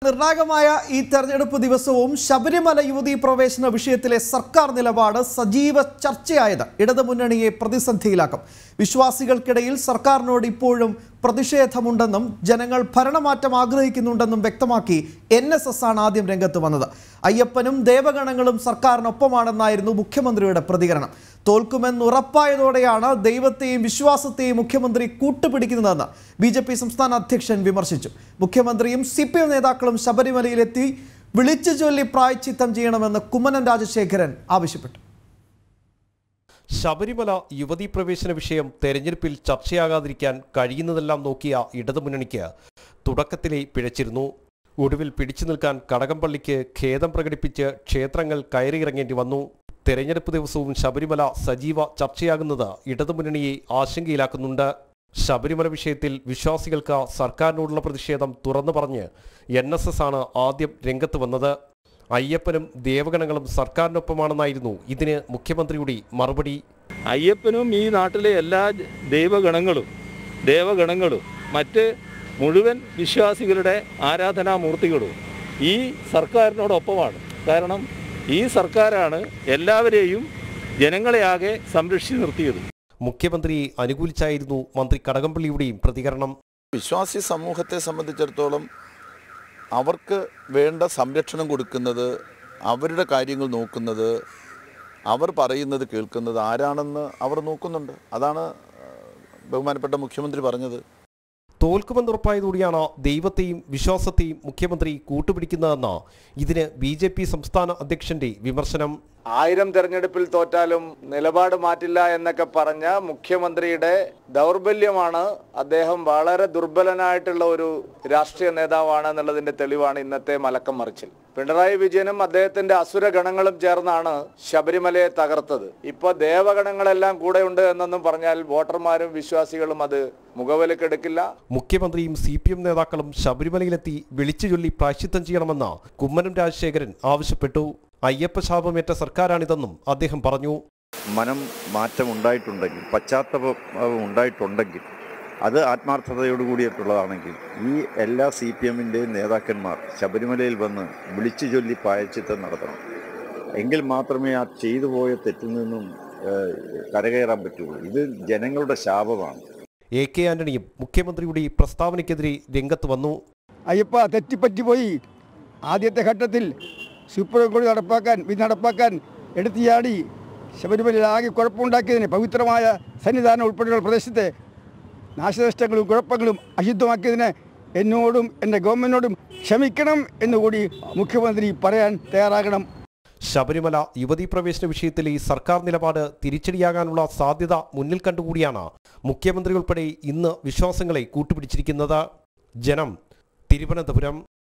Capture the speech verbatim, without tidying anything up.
നിർണായകമായ ഈ തെരഞ്ഞെടുപ്പ് ദിവസവും ശബരിമല യുവതീ പ്രവേശന വിഷയത്തിലെ സർക്കാർ നിലപാട് സജീവ ചർച്ചയായത് ഇടതുമുന്നണിയെ പ്രതിസന്ധിയിലാക്കും. വിശ്വാസികൾക്കിടയിൽ സർക്കാരിനോട് ഇപ്പോഴും പ്രതിഷേധമുണ്ടെന്നും ജനങ്ങൾ ഭരണമാറ്റം ആഗ്രഹിക്കുന്നുണ്ടെന്നും വ്യക്തമാക്കി എൻ എസ് എസ് ആണ് ആദ്യം രംഗത്ത് വന്നത്. അയ്യപ്പനും ദേവഗണങ്ങളും സർക്കാരിനൊപ്പമാണെന്നായിരുന്നു മുഖ്യമന്ത്രിയുടെ പ്രതികരണം. തോൽക്കുമെന്നുറപ്പായതോടെയാണ് ദൈവത്തെയും വിശ്വാസത്തെയും മുഖ്യമന്ത്രി കൂട്ടുപിടിക്കുന്നതെന്ന് ബി ജെ പി സംസ്ഥാന അധ്യക്ഷൻ വിമർശിച്ചു. മുഖ്യമന്ത്രിയും സി പി എം നേതാക്കളും ശബരിമലയിലെത്തി വിളിച്ചു ചൊല്ലി പ്രായശ്ചിത്തം ചെയ്യണമെന്ന് കുമ്മനം രാജശേഖരൻ ആവശ്യപ്പെട്ടു. ശബരിമല യുവതീ പ്രവേശന വിഷയം തെരഞ്ഞെടുപ്പിൽ ചർച്ചയാകാതിരിക്കാൻ കഴിയുന്നതെല്ലാം നോക്കിയ ഇടതുമുന്നണിക്ക് തുടക്കത്തിലെ പിഴച്ചിരുന്നു. ഒടുവിൽ പിടിച്ചു നിൽക്കാൻ കടകംപള്ളിക്ക് ഖേദം പ്രകടിപ്പിച്ച് ക്ഷേത്രങ്ങൾ കയറിയിറങ്ങേണ്ടി വന്നു. തെരഞ്ഞെടുപ്പ് ദിവസവും ശബരിമല സജീവ ചർച്ചയാകുന്നത് ഇടതുമുന്നണിയെ ആശങ്കയിലാക്കുന്നുണ്ട്. ശബരിമല വിഷയത്തിൽ വിശ്വാസികൾക്ക് സർക്കാരിനോടുള്ള പ്രതിഷേധം തുറന്നു പറഞ്ഞ് എൻ എസ് എസ് ആണ് ആദ്യം രംഗത്ത് വന്നത്. അയ്യപ്പനും ദേവഗണങ്ങളും സർക്കാരിനൊപ്പമാണെന്നായിരുന്നു ഇതിന് മുഖ്യമന്ത്രിയുടെ മറുപടി. അയ്യപ്പനും ഈ നാട്ടിലെ എല്ലാ ദൈവഗണങ്ങളും ദേവഗണങ്ങളും മറ്റ് മുഴുവൻ വിശ്വാസികളുടെ ആരാധനാമൂർത്തികളും ഈ സർക്കാരിനോടൊപ്പമാണ്. കാരണം ഈ സർക്കാരാണ് എല്ലാവരെയും ജനങ്ങളെയാകെ സംരക്ഷിച്ചു നിർത്തിയത്. മുഖ്യമന്ത്രിയെ അനുകൂലിച്ചായിരുന്നു മന്ത്രി കടകംപള്ളിയുടെയും പ്രതികരണം. വിശ്വാസി സമൂഹത്തെ സംബന്ധിച്ചിടത്തോളം അവർക്ക് വേണ്ട സംരക്ഷണം കൊടുക്കുന്നത്, അവരുടെ കാര്യങ്ങൾ നോക്കുന്നത്, അവർ പറയുന്നത് കേൾക്കുന്നത് ആരാണെന്ന് അവർ നോക്കുന്നുണ്ട്. അതാണ് ബഹുമാനപ്പെട്ട മുഖ്യമന്ത്രി പറഞ്ഞത്. തോൽക്കുമെന്നുറപ്പായതോടെയാണ് ദൈവത്തെയും വിശ്വാസത്തെയും മുഖ്യമന്ത്രി കൂട്ടുപിടിക്കുന്നതെന്ന് ഇതിന് ബി ജെ പി സംസ്ഥാന അധ്യക്ഷന്റെ വിമർശനം. ആയിരം തെരഞ്ഞെടുപ്പിൽ തോറ്റാലും നിലപാട് മാറ്റില്ല എന്നൊക്കെ പറഞ്ഞ മുഖ്യമന്ത്രിയുടെ ദൗർബല്യമാണ്. അദ്ദേഹം വളരെ ദുർബലനായിട്ടുള്ള ഒരു രാഷ്ട്രീയ നേതാവാണ് എന്നുള്ളതിന്റെ തെളിവാണ് ഇന്നത്തെ മലക്കം മറിച്ചിൽ. പിണറായി വിജയനും അദ്ദേഹത്തിന്റെ അസുരഗണങ്ങളും ചേർന്നാണ് ശബരിമലയെ തകർത്തത്. ഇപ്പൊ ദേവഗണങ്ങളെല്ലാം കൂടെ ഉണ്ട് എന്നൊന്നും പറഞ്ഞാൽ വോട്ടർമാരും വിശ്വാസികളും അത് മുഖവിലക്കെടുക്കില്ല. മുഖ്യമന്ത്രിയും സി പി എം നേതാക്കളും ശബരിമലയിലെത്തി വിളിച്ചു ചൊല്ലി പ്രായശ്ചിത്തം ചെയ്യണമെന്ന് കുമ്മനം രാജശേഖരൻ ആവശ്യപ്പെട്ടു. അയ്യപ്പശാപമേറ്റ സർക്കാരാണിതെന്നും അദ്ദേഹം പറഞ്ഞു. മനം മാറ്റം ഉണ്ടായിട്ടുണ്ടെങ്കിൽ, പശ്ചാത്തലം ഉണ്ടായിട്ടുണ്ടെങ്കിൽ, അത് ആത്മാർത്ഥതയോടുകൂടിയിട്ടുള്ളതാണെങ്കിൽ ഈ എല്ലാ സി പി എമ്മിൻ്റെയും നേതാക്കന്മാർ ശബരിമലയിൽ വന്ന് വിളിച്ചു ചൊല്ലി പ്രായശ്ചിത്തം നടത്തണം. എങ്കിൽ മാത്രമേ ആ ചെയ്തു പോയ തെറ്റിൽ നിന്നും കരകയറാൻ പറ്റുള്ളൂ. ഇത് ജനങ്ങളുടെ ശാപമാണ്. എ കെ ആന്റണിയും മുഖ്യമന്ത്രിയുടെ പ്രസ്താവനയ്ക്കെതിരെ രംഗത്ത് വന്നു. അയ്യപ്പ തെറ്റിപ്പറ്റിപ്പോയി. ആദ്യത്തെ ഘട്ടത്തിൽ സുപ്രീം കോടതി നടപ്പാക്കാൻ വിധി നടപ്പാക്കാൻ എടുത്തിയാടി ശബരിമലയിൽ ആകെ കുഴപ്പമുണ്ടാക്കിയതിന്, പവിത്രമായ സന്നിധാനം ഉൾപ്പെടെയുള്ള പ്രദേശത്തെ നാശനഷ്ടങ്ങളും കുഴപ്പങ്ങളും അശുദ്ധമാക്കിയതിന് എന്നോടും എൻ്റെ ഗവൺമെൻറ്റിനോടും ക്ഷമിക്കണം എന്നുകൂടി മുഖ്യമന്ത്രി പറയാൻ തയ്യാറാകണം. ശബരിമല യുവതീ പ്രവേശന വിഷയത്തിലെ സർക്കാർ നിലപാട് തിരിച്ചടിയാകാനുള്ള സാധ്യത മുന്നിൽ കണ്ടുകൂടിയാണ് മുഖ്യമന്ത്രി ഉൾപ്പെടെ ഇന്ന് വിശ്വാസങ്ങളെ കൂട്ടുപിടിച്ചിരിക്കുന്നത്. ജനം, തിരുവനന്തപുരം.